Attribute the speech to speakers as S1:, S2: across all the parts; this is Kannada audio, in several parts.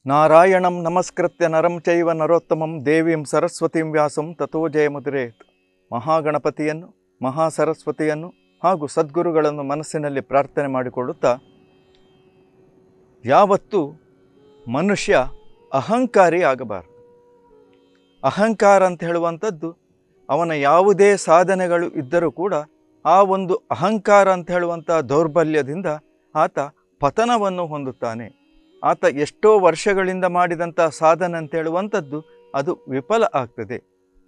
S1: ನಾರಾಯಣಂ ನಮಸ್ಕೃತ್ಯ ನರಂ ಚೈವ ನರೋತ್ತಮಂ ದೇವೀಂ ಸರಸ್ವತಿಂ ವ್ಯಾಸಂ ತಥೋ ಜಯಮುದಿರೇತ್. ಮಹಾಗಣಪತಿಯನ್ನು, ಮಹಾಸರಸ್ವತಿಯನ್ನು ಹಾಗೂ ಸದ್ಗುರುಗಳನ್ನು ಮನಸ್ಸಿನಲ್ಲಿ ಪ್ರಾರ್ಥನೆ ಮಾಡಿಕೊಳ್ಳುತ್ತಾ, ಯಾವತ್ತೂ ಮನುಷ್ಯ ಅಹಂಕಾರಿ ಆಗಬಾರದು. ಅಹಂಕಾರ ಅಂತ ಹೇಳುವಂಥದ್ದು ಅವನ ಯಾವುದೇ ಸಾಧನೆಗಳು ಇದ್ದರೂ ಕೂಡ ಆ ಒಂದು ಅಹಂಕಾರ ಅಂತ ಹೇಳುವಂಥ ದೌರ್ಬಲ್ಯದಿಂದ ಆತ ಪತನವನ್ನು ಹೊಂದುತ್ತಾನೆ. ಆತ ಎಷ್ಟೋ ವರ್ಷಗಳಿಂದ ಮಾಡಿದಂಥ ಸಾಧನೆ ಅಂತ ಹೇಳುವಂಥದ್ದು ಅದು ವಿಫಲ ಆಗ್ತದೆ.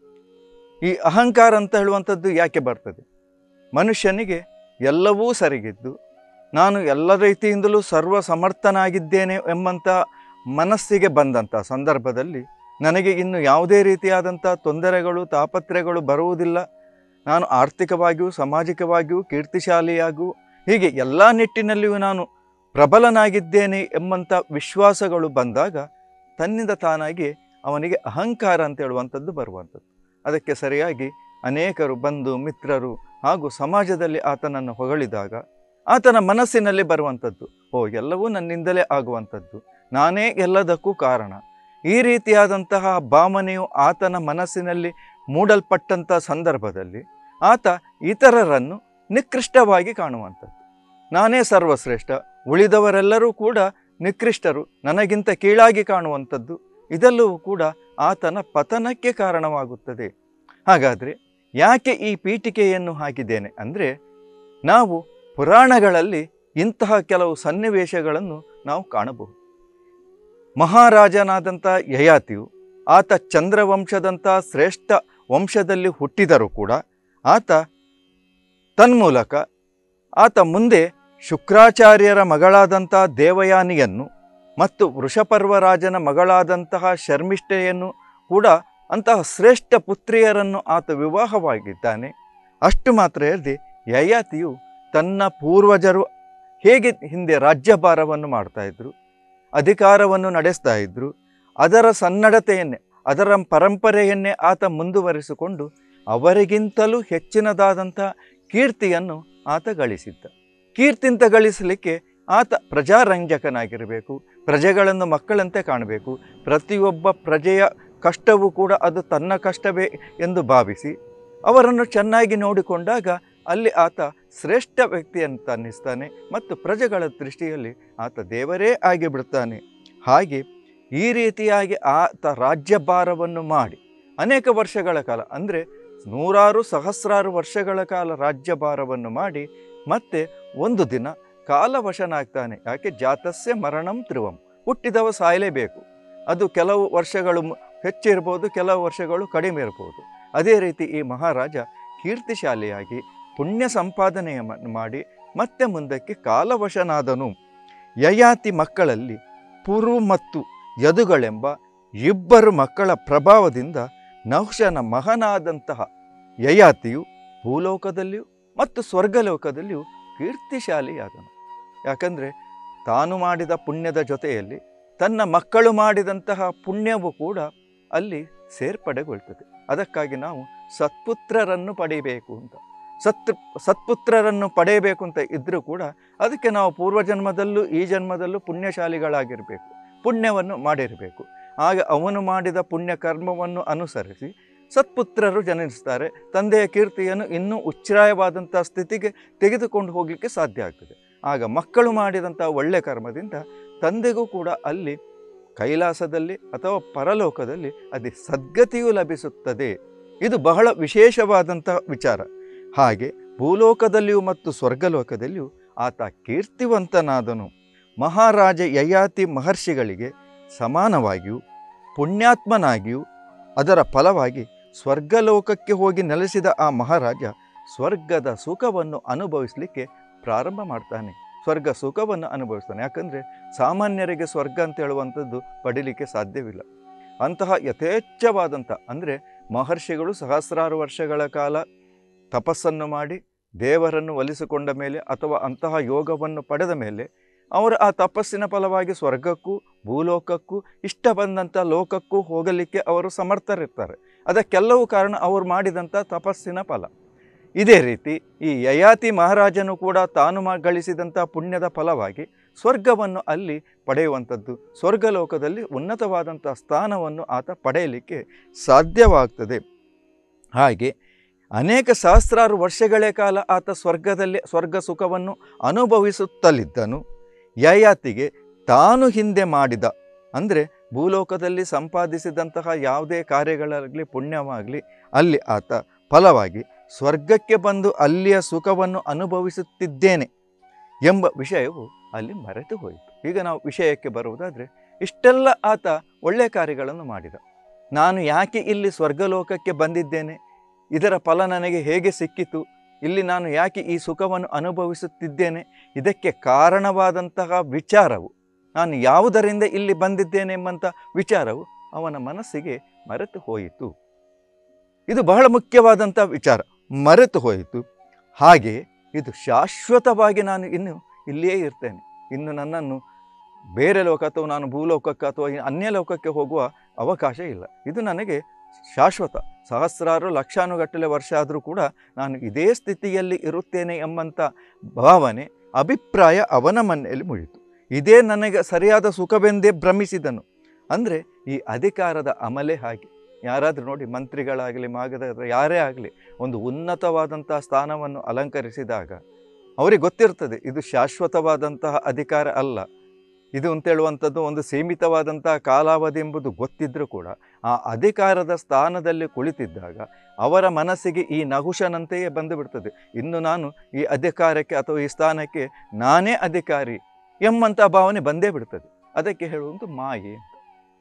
S1: ಈ ಅಹಂಕಾರ ಅಂತ ಹೇಳುವಂಥದ್ದು ಯಾಕೆ ಬರ್ತದೆ? ಮನುಷ್ಯನಿಗೆ ಎಲ್ಲವೂ ಸರಿಗಿದ್ದು ನಾನು ಎಲ್ಲ ರೀತಿಯಿಂದಲೂ ಸರ್ವ ಸಮರ್ಥನಾಗಿದ್ದೇನೆ ಎಂಬಂಥ ಮನಸ್ಸಿಗೆ ಬಂದಂಥ ಸಂದರ್ಭದಲ್ಲಿ ನನಗೆ ಇನ್ನು ಯಾವುದೇ ರೀತಿಯಾದಂಥ ತೊಂದರೆಗಳು ತಾಪತ್ರೆಗಳು ಬರುವುದಿಲ್ಲ, ನಾನು ಆರ್ಥಿಕವಾಗಿಯೂ ಸಾಮಾಜಿಕವಾಗಿಯೂ ಕೀರ್ತಿಶಾಲಿಯಾಗೂ ಹೀಗೆ ಎಲ್ಲ ನಿಟ್ಟಿನಲ್ಲಿಯೂ ನಾನು ಪ್ರಬಲನಾಗಿದ್ದೇನೆ ಎಂಬಂಥ ವಿಶ್ವಾಸಗಳು ಬಂದಾಗ ತನ್ನಿಂದ ತಾನಾಗಿ ಅವನಿಗೆ ಅಹಂಕಾರ ಅಂತ ಹೇಳುವಂಥದ್ದು ಬರುವಂಥದ್ದು. ಅದಕ್ಕೆ ಸರಿಯಾಗಿ ಅನೇಕರು ಬಂಧು ಮಿತ್ರರು ಹಾಗೂ ಸಮಾಜದಲ್ಲಿ ಆತನನ್ನು ಹೊಗಳಿದಾಗ ಆತನ ಮನಸ್ಸಿನಲ್ಲಿ ಬರುವಂಥದ್ದು, ಎಲ್ಲವೂ ನನ್ನಿಂದಲೇ ಆಗುವಂಥದ್ದು, ನಾನೇ ಎಲ್ಲದಕ್ಕೂ ಕಾರಣ. ಈ ರೀತಿಯಾದಂತಹ ಭಾವನೆಯು ಆತನ ಮನಸ್ಸಿನಲ್ಲಿ ಮೂಡಲ್ಪಟ್ಟಂಥ ಸಂದರ್ಭದಲ್ಲಿ ಆತ ಇತರರನ್ನು ನಿಕೃಷ್ಟವಾಗಿ ಕಾಣುವಂಥದ್ದು. ನಾನೇ ಸರ್ವಶ್ರೇಷ್ಠ, ಉಳಿದವರೆಲ್ಲರೂ ಕೂಡ ನಿಕೃಷ್ಟರು, ನನಗಿಂತ ಕೀಳಾಗಿ ಕಾಣುವಂಥದ್ದು, ಇದೆಲ್ಲವೂ ಕೂಡ ಆತನ ಪತನಕ್ಕೆ ಕಾರಣವಾಗುತ್ತದೆ. ಹಾಗಾದರೆ ಯಾಕೆ ಈ ಪೀಠಿಕೆಯನ್ನು ಹಾಕಿದ್ದೇನೆ ಅಂದರೆ, ನಾವು ಪುರಾಣಗಳಲ್ಲಿ ಇಂತಹ ಕೆಲವು ಸನ್ನಿವೇಶಗಳನ್ನು ನಾವು ಕಾಣಬಹುದು. ಮಹಾರಾಜನಾದಂಥ ಯಯಾತಿಯು ಆತ ಚಂದ್ರವಂಶದಂಥ ಶ್ರೇಷ್ಠ ವಂಶದಲ್ಲಿ ಹುಟ್ಟಿದರೂ ಕೂಡ ಆತ ತನ್ಮೂಲಕ ಆತ ಮುಂದೆ ಶುಕ್ರಾಚಾರ್ಯರ ಮಗಳಾದಂಥ ದೇವಯಾನಿಯನ್ನು ಮತ್ತು ವೃಷಪರ್ವರಾಜನ ಮಗಳಾದಂತಹ ಶರ್ಮಿಷ್ಠೆಯನ್ನು ಕೂಡ ಅಂತಹ ಶ್ರೇಷ್ಠ ಪುತ್ರಿಯರನ್ನು ಆತ ವಿವಾಹವಾಗಿದ್ದಾನೆ. ಅಷ್ಟು ಮಾತ್ರ ಅಲ್ಲದೆ ಯಯಾತಿಯು ತನ್ನ ಪೂರ್ವಜರು ಹೇಗೆ ಹಿಂದೆ ರಾಜ್ಯಭಾರವನ್ನು ಮಾಡ್ತಾಯಿದ್ರು, ಅಧಿಕಾರವನ್ನು ನಡೆಸ್ತಾ ಇದ್ದರು, ಅದರ ಸನ್ನಡತೆಯನ್ನೇ ಅದರ ಪರಂಪರೆಯನ್ನೇ ಆತ ಮುಂದುವರಿಸಿಕೊಂಡು ಅವರಿಗಿಂತಲೂ ಹೆಚ್ಚಿನದಾದಂಥ ಕೀರ್ತಿಯನ್ನು ಆತ ಗಳಿಸಿದ್ದ. ಕೀರ್ತಿಂತ ಗಳಿಸಲಿಕ್ಕೆ ಆತ ಪ್ರಜಾರಂಜಕನಾಗಿರಬೇಕು, ಪ್ರಜೆಗಳನ್ನು ಮಕ್ಕಳಂತೆ ಕಾಣಬೇಕು, ಪ್ರತಿಯೊಬ್ಬ ಪ್ರಜೆಯ ಕಷ್ಟವೂ ಕೂಡ ಅದು ತನ್ನ ಕಷ್ಟವೇ ಎಂದು ಭಾವಿಸಿ ಅವರನ್ನು ಚೆನ್ನಾಗಿ ನೋಡಿಕೊಂಡಾಗ ಅಲ್ಲಿ ಆತ ಶ್ರೇಷ್ಠ ವ್ಯಕ್ತಿ ಅಂತ ಅನ್ನಿಸ್ತಾನೆ ಮತ್ತು ಪ್ರಜೆಗಳ ದೃಷ್ಟಿಯಲ್ಲಿ ಆತ ದೇವರೇ ಆಗಿಬಿಡ್ತಾನೆ. ಹಾಗೆ ಈ ರೀತಿಯಾಗಿ ಆತ ರಾಜ್ಯಭಾರವನ್ನು ಮಾಡಿ ಅನೇಕ ವರ್ಷಗಳ ಕಾಲ ಅಂದರೆ ನೂರಾರು ಸಹಸ್ರಾರು ವರ್ಷಗಳ ಕಾಲ ರಾಜ್ಯಭಾರವನ್ನು ಮಾಡಿ ಮತ್ತೆ ಒಂದು ದಿನ ಕಾಲವಶನಾಗ್ತಾನೆ. ಯಾಕೆ? ಜಾತಸ್ಯ ಮರಣಂ ಧ್ರುವಂ, ಹುಟ್ಟಿದವ ಸಾಯಲೇಬೇಕು. ಅದು ಕೆಲವು ವರ್ಷಗಳು ಹೆಚ್ಚಿರ್ಬೋದು, ಕೆಲವು ವರ್ಷಗಳು ಕಡಿಮೆ ಇರ್ಬೋದು. ಅದೇ ರೀತಿ ಈ ಮಹಾರಾಜ ಕೀರ್ತಿಶಾಲಿಯಾಗಿ ಪುಣ್ಯ ಸಂಪಾದನೆಯನ್ನು ಮಾಡಿ ಮತ್ತೆ ಮುಂದಕ್ಕೆ ಕಾಲವಶನಾದನು. ಯಯಾತಿ ಮಕ್ಕಳಲ್ಲಿ ಪುರು ಮತ್ತು ಯದುಗಳೆಂಬ ಇಬ್ಬರು ಮಕ್ಕಳ ಪ್ರಭಾವದಿಂದ ನಹುಷನ ಮಗನಾದಂತಹ ಯಯಾತಿಯು ಭೂಲೋಕದಲ್ಲಿಯೂ ಮತ್ತು ಸ್ವರ್ಗಲೋಕದಲ್ಲಿಯೂ ಕೀರ್ತಿಶಾಲಿಯಾದನು. ಯಾಕಂದರೆ ತಾನು ಮಾಡಿದ ಪುಣ್ಯದ ಜೊತೆಯಲ್ಲಿ ತನ್ನ ಮಕ್ಕಳು ಮಾಡಿದಂತಹ ಪುಣ್ಯವೂ ಕೂಡ ಅಲ್ಲಿ ಸೇರ್ಪಡೆಗೊಳ್ತದೆ. ಅದಕ್ಕಾಗಿ ನಾವು ಸತ್ಪುತ್ರರನ್ನು ಪಡೆಯಬೇಕು ಅಂತ ಸತ್ಪುತ್ರರನ್ನು ಪಡೆಯಬೇಕು ಅಂತ ಇದ್ದರೂ ಕೂಡ ಅದಕ್ಕೆ ನಾವು ಪೂರ್ವಜನ್ಮದಲ್ಲೂ ಈ ಜನ್ಮದಲ್ಲೂ ಪುಣ್ಯಶಾಲಿಗಳಾಗಿರಬೇಕು, ಪುಣ್ಯವನ್ನು ಮಾಡಿರಬೇಕು. ಆಗ ಅವನು ಮಾಡಿದ ಪುಣ್ಯ ಕರ್ಮವನ್ನು ಅನುಸರಿಸಿ ಸತ್ಪುತ್ರರು ಜನಿಸ್ತಾರೆ. ತಂದೆಯ ಕೀರ್ತಿಯನ್ನು ಇನ್ನೂ ಉಚ್ಛ್ರಾಯವಾದಂಥ ಸ್ಥಿತಿಗೆ ತೆಗೆದುಕೊಂಡು ಹೋಗಲಿಕ್ಕೆ ಸಾಧ್ಯ ಆಗ್ತದೆ. ಆಗ ಮಕ್ಕಳು ಮಾಡಿದಂಥ ಒಳ್ಳೆಯ ಕರ್ಮದಿಂದ ತಂದೆಗೂ ಕೂಡ ಅಲ್ಲಿ ಕೈಲಾಸದಲ್ಲಿ ಅಥವಾ ಪರಲೋಕದಲ್ಲಿ ಅದೇ ಸದ್ಗತಿಯೂ ಲಭಿಸುತ್ತದೆ. ಇದು ಬಹಳ ವಿಶೇಷವಾದಂಥ ವಿಚಾರ. ಹಾಗೆ ಭೂಲೋಕದಲ್ಲಿಯೂ ಮತ್ತು ಸ್ವರ್ಗಲೋಕದಲ್ಲಿಯೂ ಆತ ಕೀರ್ತಿವಂತನಾದನು. ಮಹಾರಾಜ ಯಯಾತಿ ಮಹರ್ಷಿಗಳಿಗೆ ಸಮಾನವಾಗಿಯೂ ಪುಣ್ಯಾತ್ಮನಾಗಿಯೂ ಅದರ ಫಲವಾಗಿ ಸ್ವರ್ಗಲೋಕಕ್ಕೆ ಹೋಗಿ ನೆಲೆಸಿದ ಆ ಮಹಾರಾಜ ಸ್ವರ್ಗದ ಸುಖವನ್ನು ಅನುಭವಿಸಲಿಕ್ಕೆ ಪ್ರಾರಂಭ ಮಾಡ್ತಾನೆ. ಸ್ವರ್ಗ ಸುಖವನ್ನು ಅನುಭವಿಸ್ತಾನೆ. ಯಾಕಂದರೆ ಸಾಮಾನ್ಯರಿಗೆ ಸ್ವರ್ಗ ಅಂತ ಹೇಳುವಂಥದ್ದು ಪಡೀಲಿಕ್ಕೆ ಸಾಧ್ಯವಿಲ್ಲ. ಅಂತಹ ಯಥೇಚ್ಛವಾದಂಥ ಅಂದರೆ ಮಹರ್ಷಿಗಳು ಸಹಸ್ರಾರು ವರ್ಷಗಳ ಕಾಲ ತಪಸ್ಸನ್ನು ಮಾಡಿ ದೇವರನ್ನು ಒಲಿಸಿಕೊಂಡ ಮೇಲೆ ಅಥವಾ ಅಂತಹ ಯೋಗವನ್ನು ಪಡೆದ ಮೇಲೆ ಅವರು ಆ ತಪಸ್ಸಿನ ಫಲವಾಗಿ ಸ್ವರ್ಗಕ್ಕೂ ಭೂಲೋಕಕ್ಕೂ ಇಷ್ಟ ಬಂದಂಥ ಲೋಕಕ್ಕೂ ಹೋಗಲಿಕ್ಕೆ ಅವರು ಸಮರ್ಥರಿರ್ತಾರೆ. ಅದಕ್ಕೆಲ್ಲವೂ ಕಾರಣ ಅವರು ಮಾಡಿದಂಥ ತಪಸ್ಸಿನ ಫಲ. ಇದೇ ರೀತಿ ಈ ಯಯಾತಿ ಮಹಾರಾಜನು ಕೂಡ ತಾನು ಗಳಿಸಿದಂಥ ಪುಣ್ಯದ ಫಲವಾಗಿ ಸ್ವರ್ಗವನ್ನು ಅಲ್ಲಿ ಪಡೆಯುವಂಥದ್ದು, ಸ್ವರ್ಗಲೋಕದಲ್ಲಿ ಉನ್ನತವಾದಂಥ ಸ್ಥಾನವನ್ನು ಆತ ಪಡೆಯಲಿಕ್ಕೆ ಸಾಧ್ಯವಾಗ್ತದೆ. ಹಾಗೆ ಅನೇಕ ಸಹಸ್ರಾರು ವರ್ಷಗಳ ಕಾಲ ಆತ ಸ್ವರ್ಗದಲ್ಲಿ ಸ್ವರ್ಗ ಸುಖವನ್ನು ಅನುಭವಿಸುತ್ತಲಿದ್ದನು. ಯಯಾತಿಗೆ ತಾನು ಹಿಂದೆ ಮಾಡಿದ ಅಂದರೆ ಭೂಲೋಕದಲ್ಲಿ ಸಂಪಾದಿಸಿದಂತಹ ಯಾವುದೇ ಕಾರ್ಯಗಳಾಗಲಿ ಪುಣ್ಯವಾಗಲಿ ಅಲ್ಲಿ ಆತ ಫಲವಾಗಿ ಸ್ವರ್ಗಕ್ಕೆ ಬಂದು ಅಲ್ಲಿಯ ಸುಖವನ್ನು ಅನುಭವಿಸುತ್ತಿದ್ದೇನೆ ಎಂಬ ವಿಷಯವು ಅಲ್ಲಿ ಮರೆತು ಹೋಯಿತು. ಈಗ ನಾವು ವಿಷಯಕ್ಕೆ ಬರುವುದಾದರೆ, ಇಷ್ಟೆಲ್ಲ ಆತ ಒಳ್ಳೆಯ ಕಾರ್ಯಗಳನ್ನು ಮಾಡಿದ. ನಾನು ಯಾಕೆ ಇಲ್ಲಿ ಸ್ವರ್ಗಲೋಕಕ್ಕೆ ಬಂದಿದ್ದೇನೆ, ಇದರ ಫಲ ನನಗೆ ಹೇಗೆ ಸಿಕ್ಕಿತು, ಇಲ್ಲಿ ನಾನು ಯಾಕೆ ಈ ಸುಖವನ್ನು ಅನುಭವಿಸುತ್ತಿದ್ದೇನೆ, ಇದಕ್ಕೆ ಕಾರಣವಾದಂತಹ ವಿಚಾರವು, ನಾನು ಯಾವುದರಿಂದ ಇಲ್ಲಿ ಬಂದಿದ್ದೇನೆ ಎಂಬಂಥ ವಿಚಾರವು ಅವನ ಮನಸ್ಸಿಗೆ ಮರೆತು ಹೋಯಿತು. ಇದು ಬಹಳ ಮುಖ್ಯವಾದಂಥ ವಿಚಾರ, ಮರೆತು ಹೋಯಿತು. ಹಾಗೆ ಇದು ಶಾಶ್ವತವಾಗಿ ನಾನು ಇನ್ನು ಇಲ್ಲಿಯೇ ಇರ್ತೇನೆ, ಇನ್ನು ನನ್ನನ್ನು ಬೇರೆ ಲೋಕ ಅಥವಾ ನಾನು ಭೂಲೋಕಕ್ಕೆ ಅಥವಾ ಅನ್ಯ ಲೋಕಕ್ಕೆ ಹೋಗುವ ಅವಕಾಶ ಇಲ್ಲ, ಇದು ನನಗೆ ಶಾಶ್ವತ, ಸಹಸ್ರಾರು ಲಕ್ಷಾನುಗಟ್ಟಲೆ ವರ್ಷ ಆದರೂ ಕೂಡ ನಾನು ಇದೇ ಸ್ಥಿತಿಯಲ್ಲಿ ಇರುತ್ತೇನೆ ಎಂಬಂಥ ಭಾವನೆ ಅಭಿಪ್ರಾಯ ಅವನ ಮನೆಯಲ್ಲಿ ಮುಳಿತು. ಇದೇ ನನಗೆ ಸರಿಯಾದ ಸುಖವೆಂದೇ ಭ್ರಮಿಸಿದನು. ಅಂದರೆ ಈ ಅಧಿಕಾರದ ಅಮಲೆ ಹಾಗೆ. ಯಾರಾದರೂ ನೋಡಿ, ಮಂತ್ರಿಗಳಾಗಲಿ ಮಾಗದ ಯಾರೇ ಆಗಲಿ ಒಂದು ಉನ್ನತವಾದಂತಹ ಸ್ಥಾನವನ್ನು ಅಲಂಕರಿಸಿದಾಗ ಅವರಿಗೆ ಗೊತ್ತಿರ್ತದೆ ಇದು ಶಾಶ್ವತವಾದಂತಹ ಅಧಿಕಾರ ಅಲ್ಲ, ಇದು ಅಂತೇಳುವಂಥದ್ದು ಒಂದು ಸೀಮಿತವಾದಂತಹ ಕಾಲಾವಧಿ ಎಂಬುದು ಗೊತ್ತಿದ್ದರೂ ಕೂಡ ಆ ಅಧಿಕಾರದ ಸ್ಥಾನದಲ್ಲಿ ಕುಳಿತಿದ್ದಾಗ ಅವರ ಮನಸ್ಸಿಗೆ ಈ ನಹುಷನಂತೆಯೇ ಬಂದು ಬಿಡ್ತದೆ, ಇನ್ನು ನಾನು ಈ ಅಧಿಕಾರಕ್ಕೆ ಅಥವಾ ಈ ಸ್ಥಾನಕ್ಕೆ ನಾನೇ ಅಧಿಕಾರಿ ಎಂಬಂಥ ಭಾವನೆ ಬಂದೇ ಬಿಡ್ತದೆ. ಅದಕ್ಕೆ ಹೇಳುವಂಥ ಮಾಯೆ ಅಂತ,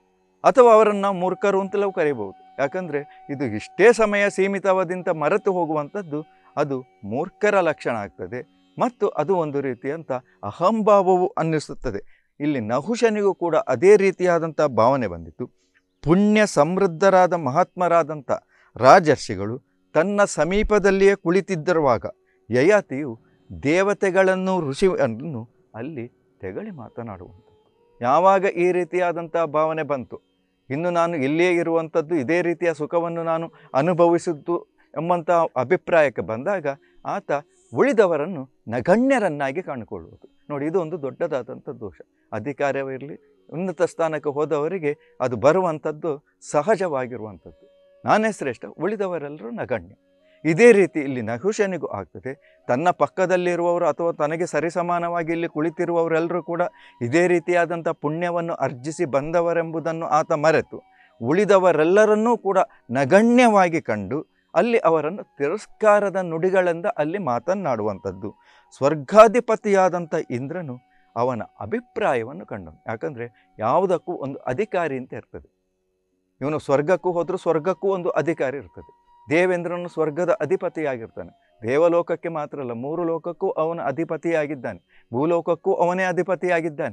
S1: ಅಥವಾ ಅವರನ್ನು ನಾವು ಮೂರ್ಖರು ಅಂತಲೂ ಕರೀಬಹುದು. ಯಾಕಂದರೆ ಇದು ಇಷ್ಟೇ ಸಮಯ ಸೀಮಿತವಾದಂಥ ಮರೆತು ಹೋಗುವಂಥದ್ದು ಅದು ಮೂರ್ಖರ ಲಕ್ಷಣ ಆಗ್ತದೆ, ಮತ್ತು ಅದು ಒಂದು ರೀತಿಯಂಥ ಅಹಂಭಾವವು ಅನ್ನಿಸುತ್ತದೆ. ಇಲ್ಲಿ ನಹುಷನಿಗೂ ಕೂಡ ಅದೇ ರೀತಿಯಾದಂಥ ಭಾವನೆ ಬಂದಿತ್ತು. ಪುಣ್ಯ ಸಮೃದ್ಧರಾದ ಮಹಾತ್ಮರಾದಂಥ ರಾಜರ್ಷಿಗಳು ತನ್ನ ಸಮೀಪದಲ್ಲಿಯೇ ಕುಳಿತಿದ್ದಿರುವಾಗ ಯಯಾತಿಯು ದೇವತೆಗಳನ್ನು ಋಷಿಯನ್ನು ಅಲ್ಲಿ ತೆಗಳಿ ಮಾತನಾಡುವಂಥದ್ದು. ಯಾವಾಗ ಈ ರೀತಿಯಾದಂಥ ಭಾವನೆ ಬಂತು, ಇನ್ನು ನಾನು ಇಲ್ಲಿಯೇ ಇರುವಂಥದ್ದು, ಇದೇ ರೀತಿಯ ಸುಖವನ್ನು ನಾನು ಅನುಭವಿಸಿದ್ದು ಎಂಬಂಥ ಅಭಿಪ್ರಾಯಕ್ಕೆ ಬಂದಾಗ ಆತ ಉಳಿದವರನ್ನು ನಗಣ್ಯರನ್ನಾಗಿ ಕಾಣಿಕೊಳ್ಳುವುದು. ನೋಡಿ, ಇದು ಒಂದು ದೊಡ್ಡದಾದಂಥ ದೋಷ. ಅಧಿಕಾರವಿರಲಿ, ಉನ್ನತ ಸ್ಥಾನಕ್ಕೆ ಹೋದವರಿಗೆ ಅದು ಬರುವಂಥದ್ದು ಸಹಜವಾಗಿರುವಂಥದ್ದು. ನಾನೇ ಶ್ರೇಷ್ಠ, ಉಳಿದವರೆಲ್ಲರೂ ನಗಣ್ಯ. ಇದೇ ರೀತಿ ಇಲ್ಲಿ ನಹುಷನಿಗೂ ಆಗ್ತದೆ. ತನ್ನ ಪಕ್ಕದಲ್ಲಿರುವವರು ಅಥವಾ ತನಗೆ ಸರಿಸಮಾನವಾಗಿ ಇಲ್ಲಿ ಕುಳಿತಿರುವವರೆಲ್ಲರೂ ಕೂಡ ಇದೇ ರೀತಿಯಾದಂಥ ಪುಣ್ಯವನ್ನು ಅರ್ಜಿಸಿ ಬಂದವರೆಂಬುದನ್ನು ಆತ ಮರೆತು ಉಳಿದವರೆಲ್ಲರನ್ನೂ ಕೂಡ ನಗಣ್ಯವಾಗಿ ಕಂಡು ಅಲ್ಲಿ ಅವರನ್ನು ತಿರಸ್ಕಾರದ ನುಡಿಗಳಿಂದ ಅಲ್ಲಿ ಮಾತನಾಡುವಂಥದ್ದು. ಸ್ವರ್ಗಾಧಿಪತಿಯಾದಂಥ ಇಂದ್ರನು ಅವನ ಅಭಿಪ್ರಾಯವನ್ನು ಕಂಡನು. ಯಾಕಂದರೆ ಯಾವುದಕ್ಕೂ ಒಂದು ಅಧಿಕಾರಿ ಅಂತ ಇರ್ತದೆ. ಇವನು ಸ್ವರ್ಗಕ್ಕೂ ಹೋದರೂ ಸ್ವರ್ಗಕ್ಕೂ ಒಂದು ಅಧಿಕಾರಿ ಇರ್ತದೆ. ದೇವೇಂದ್ರನು ಸ್ವರ್ಗದ ಅಧಿಪತಿಯಾಗಿರ್ತಾನೆ. ದೇವಲೋಕಕ್ಕೆ ಮಾತ್ರ ಅಲ್ಲ, 3 ಲೋಕಕ್ಕೂ ಅವನ ಅಧಿಪತಿಯಾಗಿದ್ದಾನೆ, ಭೂಲೋಕಕ್ಕೂ ಅವನೇ ಅಧಿಪತಿಯಾಗಿದ್ದಾನೆ.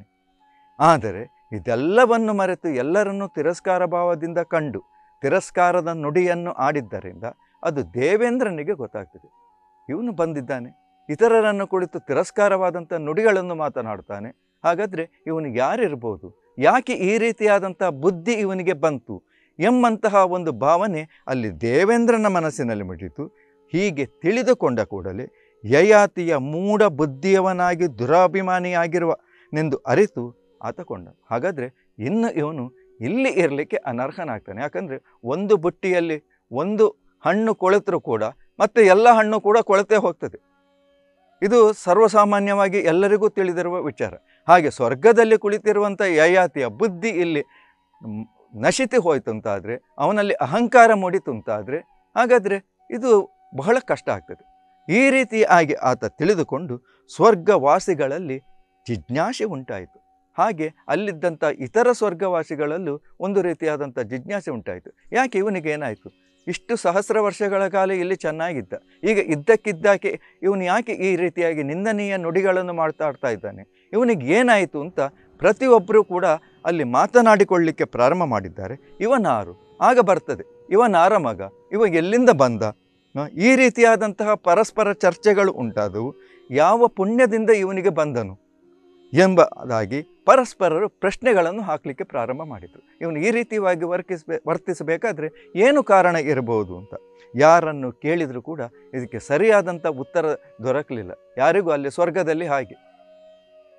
S1: ಆದರೆ ಇದೆಲ್ಲವನ್ನು ಮರೆತು ಎಲ್ಲರನ್ನೂ ತಿರಸ್ಕಾರ ಭಾವದಿಂದ ಕಂಡು ತಿರಸ್ಕಾರದ ನುಡಿಯನ್ನು ಆಡಿದ್ದರಿಂದ ಅದು ದೇವೇಂದ್ರನಿಗೆ ಗೊತ್ತಾಗ್ತದೆ. ಇವನು ಬಂದಿದ್ದಾನೆ, ಇತರರನ್ನು ಕುಳಿತು ತಿರಸ್ಕಾರವಾದಂಥ ನುಡಿಗಳನ್ನು ಮಾತನಾಡ್ತಾನೆ, ಹಾಗಾದರೆ ಇವನಿಗೆ ಯಾರಿರ್ಬೋದು, ಯಾಕೆ ಈ ರೀತಿಯಾದಂಥ ಬುದ್ಧಿ ಇವನಿಗೆ ಬಂತು ಎಂಬಂತಹ ಒಂದು ಭಾವನೆ ಅಲ್ಲಿ ದೇವೇಂದ್ರನ ಮನಸ್ಸಿನಲ್ಲಿ ಮುಟ್ಟಿತು. ಹೀಗೆ ತಿಳಿದುಕೊಂಡ ಕೂಡಲೇ ಯಯಾತಿಯ ಮೂಢ ಬುದ್ಧಿಯವನಾಗಿ ದುರಾಭಿಮಾನಿಯಾಗಿರುವನೆಂದು ಅರಿತು ಆತಕೊಂಡ. ಹಾಗಾದರೆ ಇನ್ನು ಇವನು ಇಲ್ಲಿ ಇರಲಿಕ್ಕೆ ಅನರ್ಹನಾಗ್ತಾನೆ. ಯಾಕಂದರೆ ಒಂದು ಬುಟ್ಟಿಯಲ್ಲಿ ಒಂದು ಹಣ್ಣು ಕೊಳೆತರೂ ಕೂಡ ಮತ್ತೆ ಎಲ್ಲ ಹಣ್ಣು ಕೂಡ ಕೊಳೆತೇ ಹೋಗ್ತದೆ. ಇದು ಸರ್ವಸಾಮಾನ್ಯವಾಗಿ ಎಲ್ಲರಿಗೂ ತಿಳಿದಿರುವ ವಿಚಾರ. ಹಾಗೆ ಸ್ವರ್ಗದಲ್ಲಿ ಕುಳಿತಿರುವಂಥ ಯಯಾತಿಯ ಬುದ್ಧಿ ಇಲ್ಲಿ ನಶಿತಿ ಹೋಯ್ತು ಅಂತಾದರೆ, ಅವನಲ್ಲಿ ಅಹಂಕಾರ ಮೂಡಿತು ಅಂತಾದರೆ, ಹಾಗಾದರೆ ಇದು ಬಹಳ ಕಷ್ಟ ಆಗ್ತದೆ. ಈ ರೀತಿಯಾಗಿ ಆತ ತಿಳಿದುಕೊಂಡು ಸ್ವರ್ಗವಾಸಿಗಳಲ್ಲಿ ಜಿಜ್ಞಾಸೆ ಉಂಟಾಯಿತು. ಹಾಗೆ ಅಲ್ಲಿದ್ದಂಥ ಇತರ ಸ್ವರ್ಗವಾಸಿಗಳಲ್ಲೂ ಒಂದು ರೀತಿಯಾದಂಥ ಜಿಜ್ಞಾಸೆ ಉಂಟಾಯಿತು. ಯಾಕೆ ಇವನಿಗೆ ಏನಾಯಿತು, ಇಷ್ಟು ಸಹಸ್ರ ವರ್ಷಗಳ ಕಾಲ ಇಲ್ಲಿ ಚೆನ್ನಾಗಿದ್ದ, ಈಗ ಇದ್ದಕ್ಕಿದ್ದಾಕೆ ಇವನು ಯಾಕೆ ಈ ರೀತಿಯಾಗಿ ನಿಂದನೀಯ ನುಡಿಗಳನ್ನು ಮಾತಾಡ್ತಾ ಇದ್ದಾನೆ, ಇವನಿಗೆ ಏನಾಯಿತು ಅಂತ ಪ್ರತಿಯೊಬ್ಬರೂ ಕೂಡ ಅಲ್ಲಿ ಮಾತನಾಡಿಕೊಳ್ಳಲಿಕ್ಕೆ ಪ್ರಾರಂಭ ಮಾಡಿದ್ದಾರೆ. ಇವನಾರು ಆಗ ಬರ್ತದೆ, ಇವನಾರ ಮಗ, ಇವ ಎಲ್ಲಿಂದ ಬಂದ, ಈ ರೀತಿಯಾದಂತಹ ಪರಸ್ಪರ ಚರ್ಚೆಗಳು ಉಂಟಾದವು. ಯಾವ ಪುಣ್ಯದಿಂದ ಇವನಿಗೆ ಬಂದನು ಎಂಬುದಾಗಿ ಪರಸ್ಪರರು ಪ್ರಶ್ನೆಗಳನ್ನು ಹಾಕಲಿಕ್ಕೆ ಪ್ರಾರಂಭ ಮಾಡಿದರು. ಇವನು ಈ ರೀತಿಯಾಗಿ ವರ್ತಿಸಬೇಕಾದ್ರೆ ಏನು ಕಾರಣ ಇರಬಹುದು ಅಂತ ಯಾರನ್ನು ಕೇಳಿದರೂ ಕೂಡ ಇದಕ್ಕೆ ಸರಿಯಾದಂಥ ಉತ್ತರ ದೊರಕಲಿಲ್ಲ ಯಾರಿಗೂ. ಅಲ್ಲಿ ಸ್ವರ್ಗದಲ್ಲಿ ಹಾಗೆ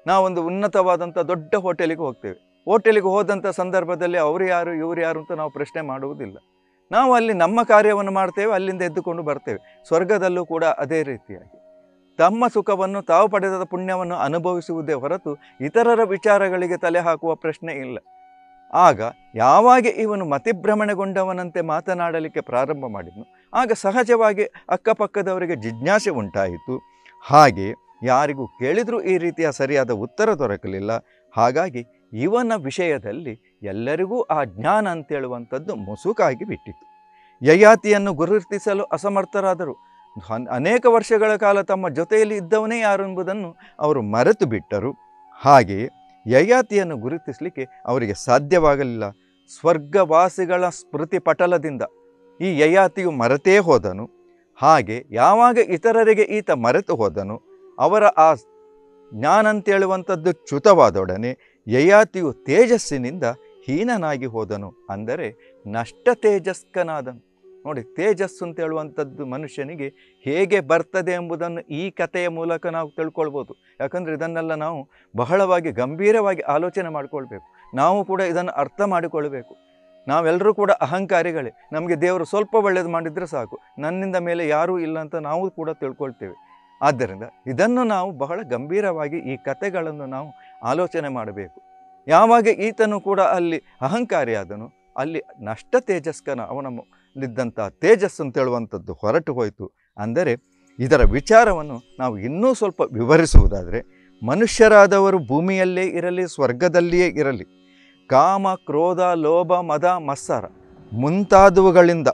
S1: ನಾವೊಂದು ಉನ್ನತವಾದಂಥ ದೊಡ್ಡ ಹೋಟೆಲಿಗೆ ಹೋಗ್ತೇವೆ. ಹೋಟೆಲಿಗೆ ಹೋದಂಥ ಸಂದರ್ಭದಲ್ಲಿ ಅವರು ಯಾರು ಇವರು ಯಾರು ಅಂತ ನಾವು ಪ್ರಶ್ನೆ ಮಾಡುವುದಿಲ್ಲ. ನಾವು ಅಲ್ಲಿ ನಮ್ಮ ಕಾರ್ಯವನ್ನು ಮಾಡ್ತೇವೆ, ಅಲ್ಲಿಂದ ಎದ್ದುಕೊಂಡು ಬರ್ತೇವೆ. ಸ್ವರ್ಗದಲ್ಲೂ ಕೂಡ ಅದೇ ರೀತಿಯಾಗಿ ತಮ್ಮ ಸುಖವನ್ನು ತಾವು ಪಡೆದ ಪುಣ್ಯವನ್ನು ಅನುಭವಿಸುವುದೇ ಹೊರತು ಇತರರ ವಿಚಾರಗಳಿಗೆ ತಲೆ ಹಾಕುವ ಪ್ರಶ್ನೆ ಇಲ್ಲ. ಆಗ ಯಾವಾಗ ಇವನು ಮತಿಭ್ರಮಣೆಗೊಂಡವನಂತೆ ಮಾತನಾಡಲಿಕ್ಕೆ ಪ್ರಾರಂಭ ಮಾಡಿದನು, ಆಗ ಸಹಜವಾಗಿ ಅಕ್ಕಪಕ್ಕದವರಿಗೆ ಜಿಜ್ಞಾಸೆ ಉಂಟಾಯಿತು. ಹಾಗೆ ಯಾರಿಗೂ ಕೇಳಿದರೂ ಈ ರೀತಿಯ ಸರಿಯಾದ ಉತ್ತರ ದೊರಕಲಿಲ್ಲ. ಹಾಗಾಗಿ ಇವನ ವಿಷಯದಲ್ಲಿ ಎಲ್ಲರಿಗೂ ಆ ಜ್ಞಾನ ಅಂತೇಳುವಂಥದ್ದು ಮುಸುಕಾಗಿ ಬಿಟ್ಟಿತು. ಯಯಾತಿಯನ್ನು ಗುರುತಿಸಲು ಅಸಮರ್ಥರಾದರು. ಅನೇಕ ವರ್ಷಗಳ ಕಾಲ ತಮ್ಮ ಜೊತೆಯಲ್ಲಿ ಇದ್ದವನೇ ಯಾರು ಎಂಬುದನ್ನು ಅವರು ಮರೆತು ಬಿಟ್ಟರು. ಹಾಗೆಯೇ ಯಯಾತಿಯನ್ನು ಗುರುತಿಸಲಿಕ್ಕೆ ಅವರಿಗೆ ಸಾಧ್ಯವಾಗಲಿಲ್ಲ. ಸ್ವರ್ಗವಾಸಿಗಳ ಸ್ಮೃತಿ ಪಟಲದಿಂದ ಈ ಯಯಾತಿಯು ಮರೆತೇ ಹೋದನು. ಹಾಗೆ ಯಾವಾಗ ಇತರರಿಗೆ ಈತ ಮರೆತು ಹೋದನು, ಅವರ ಆ ಜ್ಞಾನ ಅಂತೇಳುವಂಥದ್ದು ಚ್ಯುತವಾದೊಡನೆ ಯಯಾತಿಯು ತೇಜಸ್ಸಿನಿಂದ ಹೀನನಾಗಿ ಹೋದನು. ಅಂದರೆ ನಷ್ಟ ತೇಜಸ್ಕನಾದನು. ನೋಡಿ, ತೇಜಸ್ಸು ಅಂತ ಹೇಳುವಂಥದ್ದು ಮನುಷ್ಯನಿಗೆ ಹೇಗೆ ಬರ್ತದೆ ಎಂಬುದನ್ನು ಈ ಕಥೆಯ ಮೂಲಕ ನಾವು ತಿಳ್ಕೊಳ್ಬೋದು. ಯಾಕಂದರೆ ಇದನ್ನೆಲ್ಲ ನಾವು ಬಹಳವಾಗಿ ಗಂಭೀರವಾಗಿ ಆಲೋಚನೆ ಮಾಡಿಕೊಳ್ಬೇಕು. ನಾವು ಕೂಡ ಇದನ್ನು ಅರ್ಥ ಮಾಡಿಕೊಳ್ಬೇಕು. ನಾವೆಲ್ಲರೂ ಕೂಡ ಅಹಂಕಾರಿಗಳೇ. ನಮಗೆ ದೇವರು ಸ್ವಲ್ಪ ಒಳ್ಳೆಯದು ಮಾಡಿದರೆ ಸಾಕು, ನನ್ನಿಂದ ಮೇಲೆ ಯಾರೂ ಇಲ್ಲ ಅಂತ ನಾವು ಕೂಡ ತಿಳ್ಕೊಳ್ತೇವೆ. ಆದ್ದರಿಂದ ಇದನ್ನು ನಾವು ಬಹಳ ಗಂಭೀರವಾಗಿ ಈ ಕಥೆಗಳನ್ನು ನಾವು ಆಲೋಚನೆ ಮಾಡಬೇಕು. ಯಾವಾಗ ಈತನು ಕೂಡ ಅಲ್ಲಿ ಅಹಂಕಾರಿಯಾದನು, ಅಲ್ಲಿ ನಷ್ಟ ತೇಜಸ್ಕನ ಅವನಲ್ಲಿದ್ದಂಥ ತೇಜಸ್ಸು ಅಂತೇಳುವಂಥದ್ದು ಹೊರಟು ಹೋಯಿತು. ಅಂದರೆ ಇದರ ವಿಚಾರವನ್ನು ನಾವು ಇನ್ನೂ ಸ್ವಲ್ಪ ವಿವರಿಸುವುದಾದರೆ, ಮನುಷ್ಯರಾದವರು ಭೂಮಿಯಲ್ಲೇ ಇರಲಿ ಸ್ವರ್ಗದಲ್ಲಿಯೇ ಇರಲಿ, ಕಾಮ ಕ್ರೋಧ ಲೋಭ ಮದ ಮತ್ಸರ ಮುಂತಾದವುಗಳಿಂದ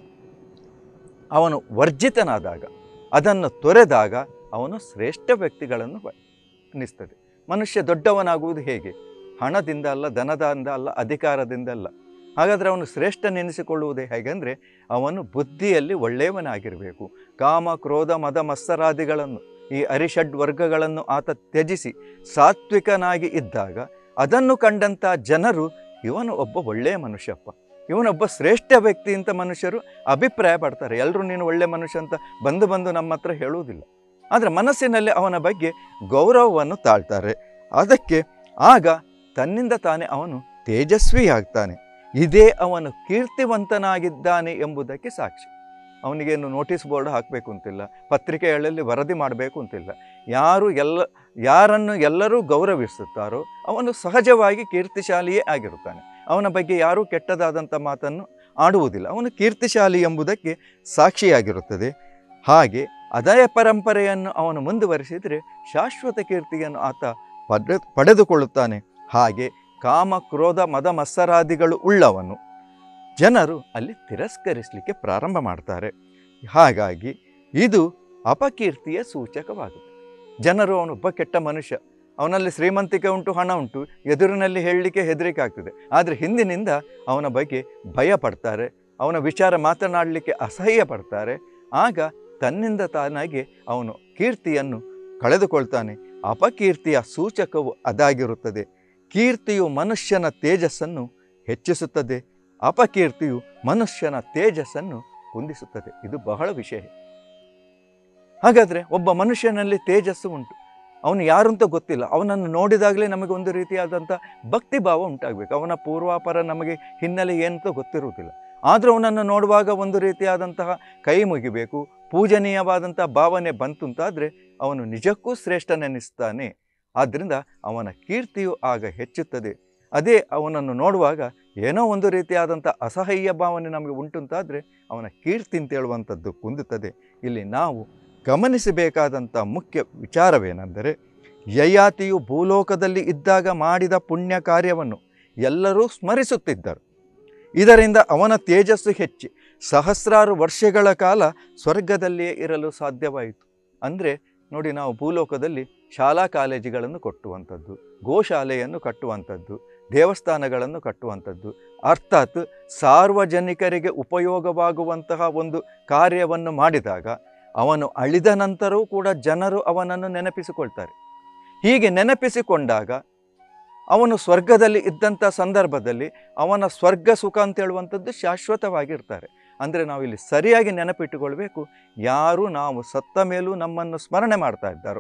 S1: ಅವನು ವರ್ಜಿತನಾದಾಗ, ಅದನ್ನು ತೊರೆದಾಗ ಅವನು ಶ್ರೇಷ್ಠ ವ್ಯಕ್ತಿಗಳನ್ನು ಅನ್ನಿಸ್ತದೆ. ಮನುಷ್ಯ ದೊಡ್ಡವನಾಗುವುದು ಹೇಗೆ? ಹಣದಿಂದ ಅಲ್ಲ, ಧನದಿಂದ ಅಲ್ಲ, ಅಧಿಕಾರದಿಂದ ಅಲ್ಲ. ಹಾಗಾದರೆ ಅವನು ಶ್ರೇಷ್ಠನೆನಿಸಿಕೊಳ್ಳುವುದೇ ಹೇಗೆಂದರೆ ಅವನು ಬುದ್ಧಿಯಲ್ಲಿ ಒಳ್ಳೆಯವನಾಗಿರಬೇಕು. ಕಾಮ ಕ್ರೋಧ ಮದ ಮತ್ಸರಾದಿಗಳನ್ನು, ಈ ಅರಿಷಡ್ ವರ್ಗಗಳನ್ನು ಆತ ತ್ಯಜಿಸಿ ಸಾತ್ವಿಕನಾಗಿ ಇದ್ದಾಗ ಅದನ್ನು ಕಂಡಂಥ ಜನರು ಇವನು ಒಬ್ಬ ಒಳ್ಳೆಯ ಮನುಷ್ಯಪ್ಪ, ಇವನೊಬ್ಬ ಶ್ರೇಷ್ಠ ವ್ಯಕ್ತಿ ಅಂತ ಮನುಷ್ಯರು ಅಭಿಪ್ರಾಯ ಪಡ್ತಾರೆ. ಎಲ್ಲರೂ ನೀನು ಒಳ್ಳೆಯ ಮನುಷ್ಯ ಅಂತ ಬಂದು ನಮ್ಮ ಹತ್ರ ಹೇಳುವುದಿಲ್ಲ. ಆದರೆ ಮನಸ್ಸಿನಲ್ಲಿ ಅವನ ಬಗ್ಗೆ ಗೌರವವನ್ನು ತಾಳ್ತಾರೆ. ಅದಕ್ಕೆ ಆಗ ತನ್ನಿಂದ ತಾನೇ ಅವನು ತೇಜಸ್ವಿಯಾಗ್ತಾನೆ. ಇದೇ ಅವನು ಕೀರ್ತಿವಂತನಾಗಿದ್ದಾನೆ ಎಂಬುದಕ್ಕೆ ಸಾಕ್ಷಿ. ಅವನಿಗೇನು ನೋಟಿಸ್ ಬೋರ್ಡ್ ಹಾಕಬೇಕು ಅಂತಿಲ್ಲ, ಪತ್ರಿಕೆಗಳಲ್ಲಿ ವರದಿ ಮಾಡಬೇಕು ಅಂತಿಲ್ಲ. ಯಾರನ್ನು ಎಲ್ಲರೂ ಗೌರವಿಸುತ್ತಾರೋ ಅವನು ಸಹಜವಾಗಿ ಕೀರ್ತಿಶಾಲಿಯೇ ಆಗಿರುತ್ತಾನೆ. ಅವನ ಬಗ್ಗೆ ಯಾರೂ ಕೆಟ್ಟದಾದಂಥ ಮಾತನ್ನು ಆಡುವುದಿಲ್ಲ. ಅವನು ಕೀರ್ತಿಶಾಲಿ ಎಂಬುದಕ್ಕೆ ಸಾಕ್ಷಿಯಾಗಿರುತ್ತದೆ. ಹಾಗೆ ಅದೇ ಪರಂಪರೆಯನ್ನು ಅವನು ಮುಂದುವರಿಸಿದರೆ ಶಾಶ್ವತ ಕೀರ್ತಿಯನ್ನು ಆತ ಪಡೆದುಕೊಳ್ಳುತ್ತಾನೆ. ಹಾಗೆ ಕಾಮ ಕ್ರೋಧ ಮದ ಮತ್ಸರಾದಿಗಳು ಉಳ್ಳವನು ಜನರು ಅಲ್ಲಿ ತಿರಸ್ಕರಿಸಲಿಕ್ಕೆ ಪ್ರಾರಂಭ ಮಾಡ್ತಾರೆ. ಹಾಗಾಗಿ ಇದು ಅಪಕೀರ್ತಿಯ ಸೂಚಕವಾಗುತ್ತೆ. ಜನರು ಅವನೊಬ್ಬ ಕೆಟ್ಟ ಮನುಷ್ಯ, ಅವನಲ್ಲಿ ಶ್ರೀಮಂತಿಕೆ ಉಂಟು, ಹಣ ಉಂಟು, ಎದುರಿನಲ್ಲಿ ಹೇಳಲಿಕ್ಕೆ ಹೆದರಿಕೆ ಆಗ್ತದೆ, ಆದರೆ ಹಿಂದಿನಿಂದ ಅವನ ಬಗ್ಗೆ ಭಯ ಪಡ್ತಾರೆ, ಅವನ ವಿಚಾರ ಮಾತನಾಡಲಿಕ್ಕೆ ಅಸಹ್ಯ ಪಡ್ತಾರೆ. ಆಗ ತನ್ನಿಂದ ತಾನಾಗಿ ಅವನು ಕೀರ್ತಿಯನ್ನು ಕಳೆದುಕೊಳ್ತಾನೆ. ಅಪಕೀರ್ತಿಯ ಸೂಚಕವು ಅದಾಗಿರುತ್ತದೆ. ಕೀರ್ತಿಯು ಮನುಷ್ಯನ ತೇಜಸ್ಸನ್ನು ಹೆಚ್ಚಿಸುತ್ತದೆ, ಅಪಕೀರ್ತಿಯು ಮನುಷ್ಯನ ತೇಜಸ್ಸನ್ನು ಕುಂದಿಸುತ್ತದೆ. ಇದು ಬಹಳ ವಿಷಯ. ಹಾಗಾದರೆ ಒಬ್ಬ ಮನುಷ್ಯನಲ್ಲಿ ತೇಜಸ್ಸು ಉಂಟು, ಅವನು ಯಾರು ಅಂತ ಗೊತ್ತಿಲ್ಲ, ಅವನನ್ನು ನೋಡಿದಾಗಲೇ ನಮಗೆ ಒಂದು ರೀತಿಯಾದಂಥ ಭಕ್ತಿ ಭಾವ ಉಂಟಾಗಬೇಕು. ಅವನ ಪೂರ್ವಾಪರ ನಮಗೆ ಹಿನ್ನೆಲೆ ಏನಂತ ಗೊತ್ತಿರುವುದಿಲ್ಲ. ಆದರೂ ಅವನನ್ನು ನೋಡುವಾಗ ಒಂದು ರೀತಿಯಾದಂತಹ ಕೈ ಮುಗಿಬೇಕು, ಪೂಜನೀಯವಾದಂಥ ಭಾವನೆ ಬಂತು ಅಂತಾದರೆ ಅವನು ನಿಜಕ್ಕೂ ಶ್ರೇಷ್ಠನೆನಿಸ್ತಾನೆ. ಆದ್ದರಿಂದ ಅವನ ಕೀರ್ತಿಯು ಆಗ ಹೆಚ್ಚುತ್ತದೆ. ಅದೇ ಅವನನ್ನು ನೋಡುವಾಗ ಏನೋ ಒಂದು ರೀತಿಯಾದಂಥ ಅಸಹ್ಯ ಭಾವನೆ ನಮಗೆ ಉಂಟುಂತಾದರೆ ಅವನ ಕೀರ್ತಿ ಅಂತೇಳುವಂಥದ್ದು ಕುಂದುತ್ತದೆ. ಇಲ್ಲಿ ನಾವು ಗಮನಿಸಬೇಕಾದಂಥ ಮುಖ್ಯ ವಿಚಾರವೇನೆಂದರೆ, ಯಯಾತಿಯು ಭೂಲೋಕದಲ್ಲಿ ಇದ್ದಾಗ ಮಾಡಿದ ಪುಣ್ಯ ಕಾರ್ಯವನ್ನು ಎಲ್ಲರೂ ಸ್ಮರಿಸುತ್ತಿದ್ದರು. ಇದರಿಂದ ಅವನ ತೇಜಸ್ಸು ಹೆಚ್ಚಿ ಸಹಸ್ರಾರು ವರ್ಷಗಳ ಕಾಲ ಸ್ವರ್ಗದಲ್ಲಿಯೇ ಇರಲು ಸಾಧ್ಯವಾಯಿತು. ಅಂದರೆ ನೋಡಿ, ನಾವು ಭೂಲೋಕದಲ್ಲಿ ಶಾಲಾ ಕಾಲೇಜುಗಳನ್ನು ಕಟ್ಟುವಂಥದ್ದು, ಗೋಶಾಲೆಯನ್ನು ಕಟ್ಟುವಂಥದ್ದು, ದೇವಸ್ಥಾನಗಳನ್ನು ಕಟ್ಟುವಂಥದ್ದು, ಅರ್ಥಾತ್ ಸಾರ್ವಜನಿಕರಿಗೆ ಉಪಯೋಗವಾಗುವಂತಹ ಒಂದು ಕಾರ್ಯವನ್ನು ಮಾಡಿದಾಗ ಅವನು ಅಳಿದ ನಂತರವೂ ಕೂಡ ಜನರು ಅವನನ್ನು ನೆನಪಿಸಿಕೊಳ್ತಾರೆ. ಹೀಗೆ ನೆನಪಿಸಿಕೊಂಡಾಗ ಅವನು ಸ್ವರ್ಗದಲ್ಲಿ ಇದ್ದಂಥ ಸಂದರ್ಭದಲ್ಲಿ ಅವನ ಸ್ವರ್ಗ ಸುಖ ಅಂತೇಳುವಂಥದ್ದು ಶಾಶ್ವತವಾಗಿರ್ತಾರೆ. ಅಂದರೆ ನಾವಿಲ್ಲಿ ಸರಿಯಾಗಿ ನೆನಪಿಟ್ಟುಕೊಳ್ಬೇಕು, ಯಾರು ನಾವು ಸತ್ತ ಮೇಲೂ ನಮ್ಮನ್ನು ಸ್ಮರಣೆ ಮಾಡ್ತಾ ಇದ್ದಾರೋ,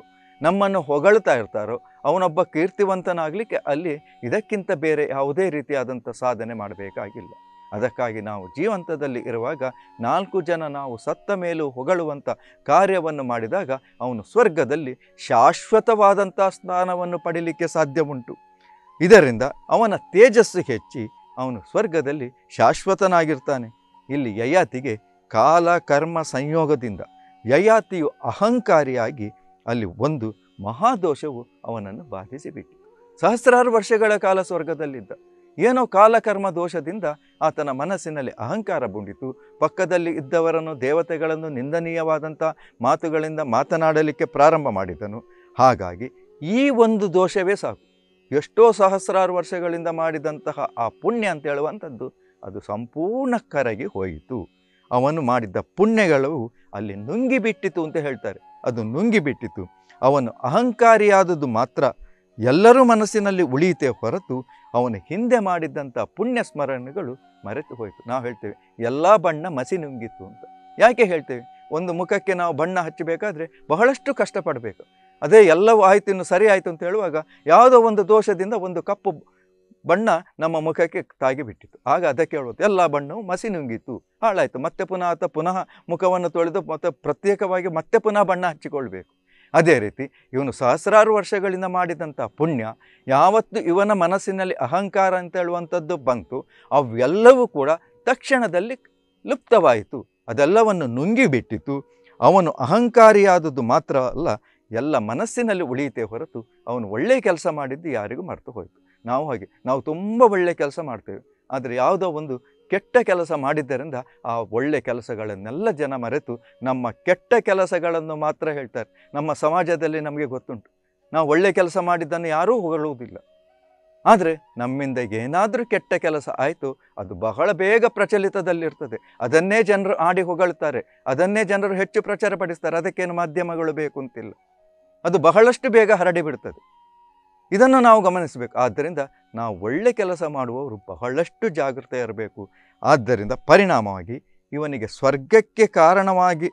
S1: ನಮ್ಮನ್ನು ಹೊಗಳ್ತಾ ಇರ್ತಾರೋ ಅವನೊಬ್ಬ ಕೀರ್ತಿವಂತನಾಗಲಿಕ್ಕೆ ಅಲ್ಲಿ ಇದಕ್ಕಿಂತ ಬೇರೆ ಯಾವುದೇ ರೀತಿಯಾದಂಥ ಸಾಧನೆ ಮಾಡಬೇಕಾಗಿಲ್ಲ. ಅದಕ್ಕಾಗಿ ನಾವು ಜೀವಂತದಲ್ಲಿ ಇರುವಾಗ 4 ಜನ ನಾವು ಸತ್ತ ಮೇಲೂ ಹೊಗಳುವಂಥ ಕಾರ್ಯವನ್ನು ಮಾಡಿದಾಗ ಅವನು ಸ್ವರ್ಗದಲ್ಲಿ ಶಾಶ್ವತವಾದಂಥ ಸ್ಥಾನವನ್ನು ಪಡೀಲಿಕ್ಕೆ ಸಾಧ್ಯ ಉಂಟು. ಇದರಿಂದ ಅವನ ತೇಜಸ್ಸು ಹೆಚ್ಚಿ ಅವನು ಸ್ವರ್ಗದಲ್ಲಿ ಶಾಶ್ವತನಾಗಿರ್ತಾನೆ. ಇಲ್ಲಿ ಯಯಾತಿಗೆ ಕಾಲ ಕರ್ಮ ಸಂಯೋಗದಿಂದ ಯಯಾತಿಯು ಅಹಂಕಾರಿಯಾಗಿ ಅಲ್ಲಿ ಒಂದು ಮಹಾದೋಷವು ಅವನನ್ನು ಬಾಧಿಸಿಬಿಟ್ಟಿತು. ಸಹಸ್ರಾರು ವರ್ಷಗಳ ಕಾಲ ಸ್ವರ್ಗದಲ್ಲಿದ್ದ. ಏನೋ ಕಾಲಕರ್ಮ ದೋಷದಿಂದ ಆತನ ಮನಸ್ಸಿನಲ್ಲಿ ಅಹಂಕಾರ ಬಂದಿತು. ಪಕ್ಕದಲ್ಲಿ ಇದ್ದವರನ್ನು, ದೇವತೆಗಳನ್ನು ನಿಂದನೀಯವಾದಂಥ ಮಾತುಗಳಿಂದ ಮಾತನಾಡಲಿಕ್ಕೆ ಪ್ರಾರಂಭ ಮಾಡಿದನು. ಹಾಗಾಗಿ ಈ ಒಂದು ದೋಷವೇ ಸಾಕು. ಎಷ್ಟೋ ಸಹಸ್ರಾರು ವರ್ಷಗಳಿಂದ ಮಾಡಿದಂತಹ ಆ ಪುಣ್ಯ ಅಂತ ಹೇಳುವಂಥದ್ದು ಅದು ಸಂಪೂರ್ಣ ಕರಗಿ ಹೋಯಿತು. ಅವನು ಮಾಡಿದ್ದ ಪುಣ್ಯಗಳು ಅಲ್ಲಿ ನುಂಗಿಬಿಟ್ಟಿತು ಅಂತ ಹೇಳ್ತಾರೆ. ಅದು ನುಂಗಿಬಿಟ್ಟಿತು. ಅವನು ಅಹಂಕಾರಿಯಾದದ್ದು ಮಾತ್ರ ಎಲ್ಲರೂ ಮನಸ್ಸಿನಲ್ಲಿ ಉಳಿಯುತ್ತೆ ಹೊರತು ಅವನು ಹಿಂದೆ ಮಾಡಿದ್ದಂಥ ಪುಣ್ಯ ಸ್ಮರಣೆಗಳು ಮರೆತು ಹೋಯಿತು. ನಾವು ಹೇಳ್ತೇವೆ ಎಲ್ಲ ಬಣ್ಣ ಮಸಿ ನುಂಗಿತ್ತು ಅಂತ. ಯಾಕೆ ಹೇಳ್ತೇವೆ? ಒಂದು ಮುಖಕ್ಕೆ ನಾವು ಬಣ್ಣ ಹಚ್ಚಬೇಕಾದ್ರೆ ಬಹಳಷ್ಟು ಕಷ್ಟಪಡಬೇಕು. ಅದೇ ಎಲ್ಲವೂ ಆಯಿತು, ಇನ್ನು ಸರಿ ಆಯಿತು ಅಂತ ಹೇಳುವಾಗ ಯಾವುದೋ ಒಂದು ದೋಷದಿಂದ ಒಂದು ಕಪ್ಪು ಬಣ್ಣ ನಮ್ಮ ಮುಖಕ್ಕೆ ತಾಗಿಬಿಟ್ಟಿತ್ತು. ಆಗ ಅದಕ್ಕೆ ಹೇಳ್ಬೋದು ಎಲ್ಲ ಬಣ್ಣವು ಮಸಿ ನುಂಗಿತ್ತು, ಹಾಳಾಯಿತು. ಮತ್ತೆ ಪುನಃ ಮುಖವನ್ನು ತೊಳೆದು ಮತ್ತೆ ಪ್ರತ್ಯೇಕವಾಗಿ ಮತ್ತೆ ಪುನಃ ಬಣ್ಣ ಹಚ್ಚಿಕೊಳ್ಬೇಕು. ಅದೇ ರೀತಿ ಇವನು ಸಹಸ್ರಾರು ವರ್ಷಗಳಿಂದ ಮಾಡಿದಂಥ ಪುಣ್ಯ ಯಾವತ್ತು ಇವನ ಮನಸ್ಸಿನಲ್ಲಿ ಅಹಂಕಾರ ಅಂತ ಹೇಳುವಂಥದ್ದು ಬಂತು, ಅವೆಲ್ಲವೂ ಕೂಡ ತಕ್ಷಣದಲ್ಲಿ ಲುಪ್ತವಾಯಿತು. ಅದೆಲ್ಲವನ್ನು ನುಂಗಿಬಿಟ್ಟಿತು. ಅವನು ಅಹಂಕಾರಿಯಾದದ್ದು ಮಾತ್ರ ಅಲ್ಲ, ಎಲ್ಲ ಮನಸ್ಸಿನಲ್ಲಿ ಉಳಿಯುತ್ತೆ ಹೊರತು ಅವನು ಒಳ್ಳೆಯ ಕೆಲಸ ಮಾಡಿದ್ದು ಯಾರಿಗೂ ಮರೆತು ಹೋಯಿತು. ನಾವು ತುಂಬ ಒಳ್ಳೆಯ ಕೆಲಸ ಮಾಡ್ತೇವೆ, ಆದರೆ ಯಾವುದೋ ಒಂದು ಕೆಟ್ಟ ಕೆಲಸ ಮಾಡಿದ್ದರಿಂದ ಆ ಒಳ್ಳೆಯ ಕೆಲಸಗಳನ್ನೆಲ್ಲ ಜನ ಮರೆತು ನಮ್ಮ ಕೆಟ್ಟ ಕೆಲಸಗಳನ್ನು ಮಾತ್ರ ಹೇಳ್ತಾರೆ. ನಮ್ಮ ಸಮಾಜದಲ್ಲಿ ನಮಗೆ ಗೊತ್ತುಂಟು, ನಾವು ಒಳ್ಳೆಯ ಕೆಲಸ ಮಾಡಿದ್ದನ್ನು ಯಾರೂ ಹೊಗಳುವುದಿಲ್ಲ. ಆದರೆ ನಮ್ಮಿಂದ ಏನಾದರೂ ಕೆಟ್ಟ ಕೆಲಸ ಆಯಿತು, ಅದು ಬಹಳ ಬೇಗ ಪ್ರಚಲಿತದಲ್ಲಿರ್ತದೆ. ಅದನ್ನೇ ಜನರು ಆಡಿ ಹೊಗಳ್ತಾರೆ, ಅದನ್ನೇ ಜನರು ಹೆಚ್ಚು ಪ್ರಚಾರಪಡಿಸ್ತಾರೆ. ಅದಕ್ಕೇನು ಮಾಧ್ಯಮಗಳು ಬೇಕು ಅಂತಿಲ್ಲ, ಅದು ಬಹಳಷ್ಟು ಬೇಗ ಹರಡಿಬಿಡ್ತದೆ. ಇದನ್ನು ನಾವು ಗಮನಿಸಬೇಕು. ಆದ್ದರಿಂದ ನಾವು ಒಳ್ಳೆ ಕೆಲಸ ಮಾಡುವವರು ಬಹಳಷ್ಟು ಜಾಗೃತೆ ಇರಬೇಕು. ಆದ್ದರಿಂದ ಪರಿಣಾಮವಾಗಿ ಇವನಿಗೆ ಸ್ವರ್ಗಕ್ಕೆ ಕಾರಣವಾಗಿ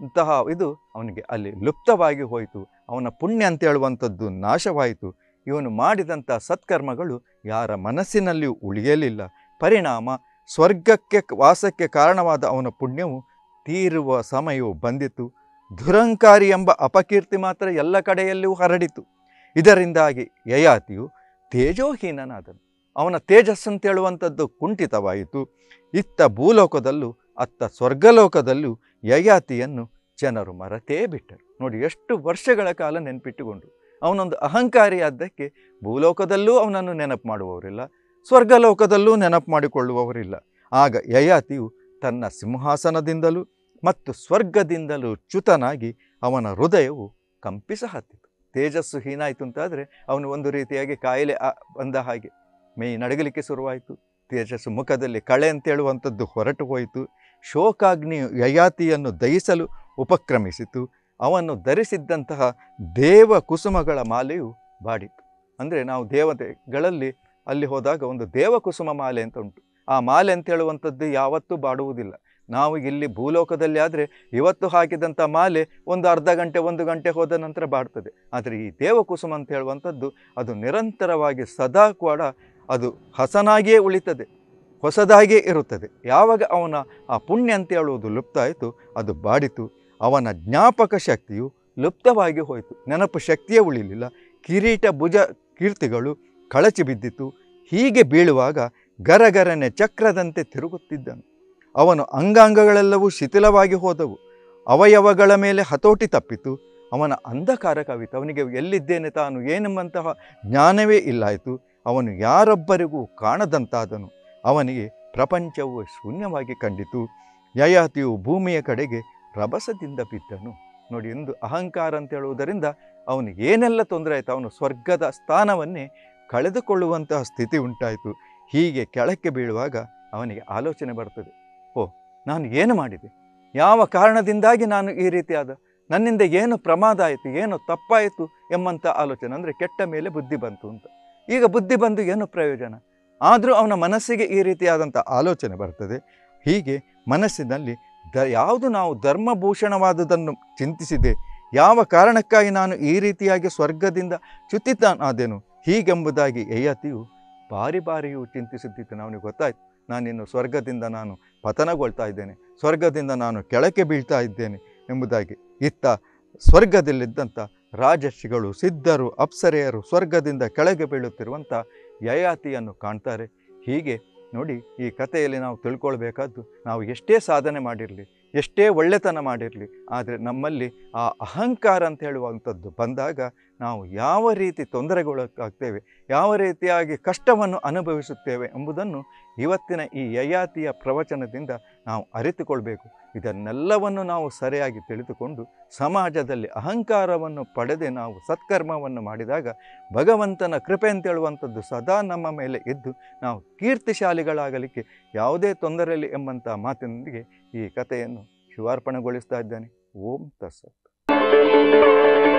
S1: ಇದು ಅವನಿಗೆ ಅಲ್ಲಿ ಲುಪ್ತವಾಗಿ ಹೋಯಿತು. ಅವನ ಪುಣ್ಯ ಅಂತ ಹೇಳುವಂಥದ್ದು ನಾಶವಾಯಿತು. ಇವನು ಮಾಡಿದಂಥ ಸತ್ಕರ್ಮಗಳು ಯಾರ ಮನಸ್ಸಿನಲ್ಲಿಯೂ ಉಳಿಯಲಿಲ್ಲ. ಪರಿಣಾಮ ಸ್ವರ್ಗಕ್ಕೆ ವಾಸಕ್ಕೆ ಕಾರಣವಾದ ಅವನ ಪುಣ್ಯವು ತೀರುವ ಸಮಯವು ಬಂದಿತು. ದುರಂಕಾರಿ ಎಂಬ ಅಪಕೀರ್ತಿ ಮಾತ್ರ ಎಲ್ಲ ಕಡೆಯಲ್ಲಿಯೂ ಹರಡಿತು. ಇದರಿಂದಾಗಿ ಯಯಾತಿಯು ತೇಜೋಹೀನನಾದನು. ಅವನ ತೇಜಸ್ಸು ಅಂತೇಳುವಂಥದ್ದು ಕುಂಠಿತವಾಯಿತು. ಇತ್ತ ಭೂಲೋಕದಲ್ಲೂ ಅತ್ತ ಸ್ವರ್ಗಲೋಕದಲ್ಲೂ ಯಯಾತಿಯನ್ನು ಜನರು ಮರೆತೇ ಬಿಟ್ಟರು. ನೋಡಿ, ಎಷ್ಟು ವರ್ಷಗಳ ಕಾಲ ನೆನಪಿಟ್ಟುಕೊಂಡ್ರು. ಅವನೊಂದು ಅಹಂಕಾರಿಯಾದ್ದಕ್ಕೆ ಭೂಲೋಕದಲ್ಲೂ ಅವನನ್ನು ನೆನಪು ಮಾಡುವವರಿಲ್ಲ, ಸ್ವರ್ಗಲೋಕದಲ್ಲೂ ನೆನಪು ಮಾಡಿಕೊಳ್ಳುವವರಿಲ್ಲ. ಆಗ ಯಯಾತಿಯು ತನ್ನ ಸಿಂಹಾಸನದಿಂದಲೂ ಮತ್ತು ಸ್ವರ್ಗದಿಂದಲೂ ಚ್ಯುತನಾಗಿ ಅವನ ಹೃದಯವು ಕಂಪಿಸಹತ್ತಿತು. ತೇಜಸ್ಸು ಹೀನಾಯಿತು ಅಂತಾದರೆ ಅವನು ಒಂದು ರೀತಿಯಾಗಿ ಕಾಯಿಲೆ ಬಂದ ಹಾಗೆ ಮೈ ನಡಗಲಿಕ್ಕೆ ಶುರುವಾಯಿತು. ತೇಜಸ್ಸು ಮುಖದಲ್ಲಿ ಕಳೆ ಅಂತೇಳುವಂಥದ್ದು ಹೊರಟು ಹೋಯಿತು. ಶೋಕಾಗ್ನಿಯು ಯಯಾತಿಯನ್ನು ದಹಿಸಲು ಉಪಕ್ರಮಿಸಿತು. ಅವನು ಧರಿಸಿದ್ದಂತಹ ದೇವ ಕುಸುಮಗಳ ಮಾಲೆಯು ಬಾಡಿತು. ಅಂದರೆ ನಾವು ದೇವತೆಗಳಲ್ಲಿ ಅಲ್ಲಿ ಹೋದಾಗ ಒಂದು ದೇವಕುಸುಮ ಮಾಲೆ ಅಂತ ಉಂಟು. ಆ ಮಾಲೆ ಅಂತೇಳುವಂಥದ್ದು ಯಾವತ್ತೂ ಬಾಡುವುದಿಲ್ಲ. ನಾವು ಇಲ್ಲಿ ಭೂಲೋಕದಲ್ಲಿ ಆದರೆ ಇವತ್ತು ಹಾಕಿದಂಥ ಮಾಲೆ ಒಂದು ಅರ್ಧ ಗಂಟೆ 1 ಗಂಟೆ ಹೋದ ನಂತರ ಬಾಡ್ತದೆ. ಆದರೆ ಈ ದೇವಕುಸುಮ ಅಂತ ಹೇಳುವಂಥದ್ದು ಅದು ನಿರಂತರವಾಗಿ ಸದಾ ಕೂಡ ಅದು ಹಸನಾಗಿಯೇ ಉಳಿತದೆ, ಹೊಸದಾಗಿಯೇ ಇರುತ್ತದೆ. ಯಾವಾಗ ಅವನ ಆ ಪುಣ್ಯ ಅಂತ ಹೇಳುವುದು ಲುಪ್ತ ಆಯಿತು, ಅದು ಬಾಡಿತು. ಅವನ ಜ್ಞಾಪಕ ಶಕ್ತಿಯು ಲುಪ್ತವಾಗಿ ಹೋಯಿತು, ನೆನಪು ಶಕ್ತಿಯೇ ಉಳಿಲಿಲ್ಲ. ಕಿರೀಟ ಭುಜ ಕೀರ್ತಿಗಳು ಕಳಚಿ ಬಿದ್ದಿತು. ಹೀಗೆ ಬೀಳುವಾಗ ಗರಗರನೆ ಚಕ್ರದಂತೆ ತಿರುಗುತ್ತಿದ್ದನು. ಅವನ ಅಂಗಾಂಗಗಳೆಲ್ಲವೂ ಶಿಥಿಲವಾಗಿ ಹೋದವು. ಅವಯವಗಳ ಮೇಲೆ ಹತೋಟಿ ತಪ್ಪಿತು. ಅವನ ಅಂಧಕಾರ ಕವಿತು. ಅವನಿಗೆ ಎಲ್ಲಿದ್ದೇನೆ ತಾನು ಏನೆಂಬಂತಹ ಜ್ಞಾನವೇ ಇಲ್ಲಾಯಿತು. ಅವನು ಯಾರೊಬ್ಬರಿಗೂ ಕಾಣದಂತಾದನು. ಅವನಿಗೆ ಪ್ರಪಂಚವು ಶೂನ್ಯವಾಗಿ ಕಂಡಿತು. ಯಯಾತಿಯು ಭೂಮಿಯ ಕಡೆಗೆ ರಭಸದಿಂದ ಬಿದ್ದನು. ನೋಡಿ, ಎಂದು ಅಹಂಕಾರ ಅಂತ ಹೇಳುವುದರಿಂದ ಅವನಿಗೆ ಏನೆಲ್ಲ ತೊಂದರೆ ಆಯಿತು. ಅವನು ಸ್ವರ್ಗದ ಸ್ಥಾನವನ್ನೇ ಕಳೆದುಕೊಳ್ಳುವಂತಹ ಸ್ಥಿತಿ ಉಂಟಾಯಿತು. ಹೀಗೆ ಕೆಳಕ್ಕೆ ಬೀಳುವಾಗ ಅವನಿಗೆ ಆಲೋಚನೆ ಬರ್ತದೆ, ನಾನು ಏನು ಮಾಡಿದೆ, ಯಾವ ಕಾರಣದಿಂದಾಗಿ ನಾನು ಈ ರೀತಿಯಾದ, ನನ್ನಿಂದ ಏನು ಪ್ರಮಾದ ಆಯಿತು, ಏನು ತಪ್ಪಾಯಿತು ಎಂಬಂಥ ಆಲೋಚನೆ. ಅಂದರೆ ಕೆಟ್ಟ ಮೇಲೆ ಬುದ್ಧಿ ಬಂತು ಅಂತ. ಈಗ ಬುದ್ಧಿ ಬಂದು ಏನು ಪ್ರಯೋಜನ? ಆದರೂ ಅವನ ಮನಸ್ಸಿಗೆ ಈ ರೀತಿಯಾದಂಥ ಆಲೋಚನೆ ಬರ್ತದೆ. ಹೀಗೆ ಮನಸ್ಸಿನಲ್ಲಿ ಯಾವುದು ನಾವು ಧರ್ಮಭೂಷಣವಾದುದನ್ನು ಚಿಂತಿಸಿದೆ, ಯಾವ ಕಾರಣಕ್ಕಾಗಿ ನಾನು ಈ ರೀತಿಯಾಗಿ ಸ್ವರ್ಗದಿಂದ ಚ್ಯುತಿತನಾದೆನು ಹೀಗೆಂಬುದಾಗಿ ಯಯಾತಿಯು ಬಾರಿ ಬಾರಿಯೂ ಚಿಂತಿಸುತ್ತಿದ್ದನು. ಅವನಿಗೆ ಗೊತ್ತಾಯ್ತು, ನಾನಿನ್ನು ಸ್ವರ್ಗದಿಂದ ನಾನು ಪತನಗೊಳ್ತಾ ಇದ್ದೇನೆ, ಸ್ವರ್ಗದಿಂದ ನಾನು ಕೆಳಕ್ಕೆ ಬೀಳ್ತಾ ಇದ್ದೇನೆ ಎಂಬುದಾಗಿ. ಇತ್ತ ಸ್ವರ್ಗದಲ್ಲಿದ್ದಂಥ ರಾಜರ್ಷಿಗಳು, ಸಿದ್ಧರು, ಅಪ್ಸರೆಯರು ಸ್ವರ್ಗದಿಂದ ಕೆಳಗೆ ಬೀಳುತ್ತಿರುವಂಥ ಯಯಾತಿಯನ್ನು ಕಾಣ್ತಾರೆ. ಹೀಗೆ ನೋಡಿ, ಈ ಕಥೆಯಲ್ಲಿ ನಾವು ತಿಳ್ಕೊಳ್ಬೇಕಾದ್ದು, ನಾವು ಎಷ್ಟೇ ಸಾಧನೆ ಮಾಡಿರಲಿ, ಎಷ್ಟೇ ಒಳ್ಳೆತನ ಮಾಡಿರಲಿ, ಆದರೆ ನಮ್ಮಲ್ಲಿ ಆ ಅಹಂಕಾರ ಅಂತ ಹೇಳುವಂಥದ್ದು ಬಂದಾಗ ನಾವು ಯಾವ ರೀತಿ ತೊಂದರೆಗೊಳಗಾಗ್ತೇವೆ, ಯಾವ ರೀತಿಯಾಗಿ ಕಷ್ಟವನ್ನು ಅನುಭವಿಸುತ್ತೇವೆ ಎಂಬುದನ್ನು ಇವತ್ತಿನ ಈ ಯಯಾತಿಯ ಪ್ರವಚನದಿಂದ ನಾವು ಅರಿತುಕೊಳ್ಬೇಕು. ಇದನ್ನೆಲ್ಲವನ್ನು ನಾವು ಸರಿಯಾಗಿ ತಿಳಿದುಕೊಂಡು ಸಮಾಜದಲ್ಲಿ ಅಹಂಕಾರವನ್ನು ಪಡೆದೇ ನಾವು ಸತ್ಕರ್ಮವನ್ನು ಮಾಡಿದಾಗ ಭಗವಂತನ ಕೃಪೆ ಅಂತೇಳುವಂಥದ್ದು ಸದಾ ನಮ್ಮ ಮೇಲೆ ಇದ್ದು ನಾವು ಕೀರ್ತಿಶಾಲಿಗಳಾಗಲಿಕ್ಕೆ ಯಾವುದೇ ತೊಂದರೆಯಲ್ಲಿ ಎಂಬಂಥ ಮಾತಿನೊಂದಿಗೆ ಈ ಕಥೆಯನ್ನು ಶಿವಾರ್ಪಣೆಗೊಳಿಸ್ತಾ ಇದ್ದೇನೆ. ಓಂ ತತ್ಸತ್.